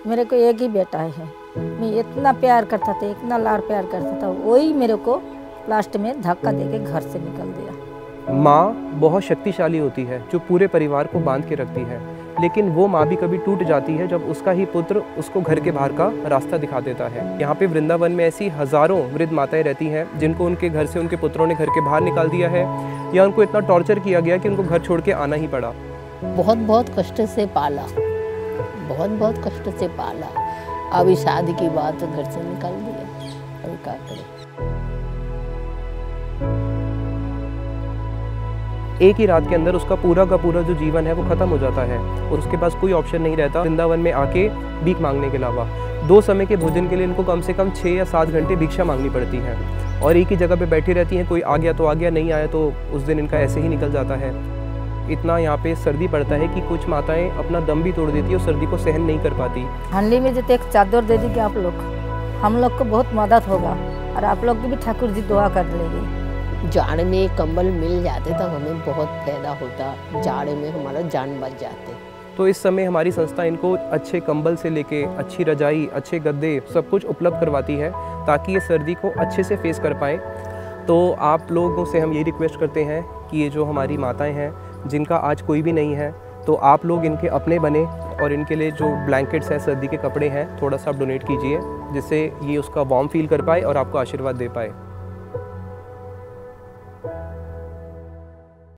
मेरे को एक ही बेटा है। मैं इतना प्यार करता था, इतना लाड़ प्यार करता था, वही मेरे को लास्ट में धक्का देके घर से निकल दिया। माँ बहुत शक्तिशाली होती है जो पूरे परिवार को बांध के रखती है, लेकिन वो माँ भी कभी टूट जाती है जब उसका ही पुत्र उसको घर के बाहर का रास्ता दिखा देता है। यहाँ पे वृंदावन में ऐसी हज़ारों वृद्ध माताएं रहती हैं जिनको उनके घर से उनके पुत्रों ने घर के बाहर निकाल दिया है या उनको इतना टॉर्चर किया गया कि उनको घर छोड़ के आना ही पड़ा। बहुत कष्ट से पाला, बहुत कष्ट से पाला। अभी शादी की बात तो घर से निकाल दिया, अभी क्या करें। एक ही रात के अंदर उसका पूरा का पूरा जो जीवन है वो ख़त्म हो जाता है और उसके पास कोई ऑप्शन नहीं रहता वृंदावन में आके भीख मांगने के अलावा। 2 समय के भोजन के लिए इनको कम से कम 6 या 7 घंटे भिक्षा मांगनी पड़ती है और एक ही जगह पे बैठी रहती हैं। कोई आ गया तो आ गया, नहीं आया तो उस दिन इनका ऐसे ही निकल जाता है। इतना यहाँ पे सर्दी पड़ता है कि कुछ माताएं अपना दम भी तोड़ देती है और सर्दी को सहन नहीं कर पाती। हंडी में जो एक चादर दे दी कि आप लोग, हम लोग को बहुत मदद होगा और आप लोग की भी ठाकुर जी दुआ कर लेंगे। जाड़ में कंबल मिल जाते तो हमें बहुत फायदा होता, जाड़े में हमारा जान बच जाते। तो इस समय हमारी संस्था इनको अच्छे कंबल से लेके अच्छी रजाई, अच्छे गद्दे सब कुछ उपलब्ध करवाती है ताकि ये सर्दी को अच्छे से फेस कर पाएँ। तो आप लोगों से हम ये रिक्वेस्ट करते हैं कि ये जो हमारी माताएं हैं जिनका आज कोई भी नहीं है, तो आप लोग इनके अपने बने और इनके लिए जो ब्लैंकेट्स हैं, सर्दी के कपड़े हैं, थोड़ा सा आप डोनेट कीजिए जिससे ये उसका वार्म फील कर पाए और आपको आशीर्वाद दे पाए।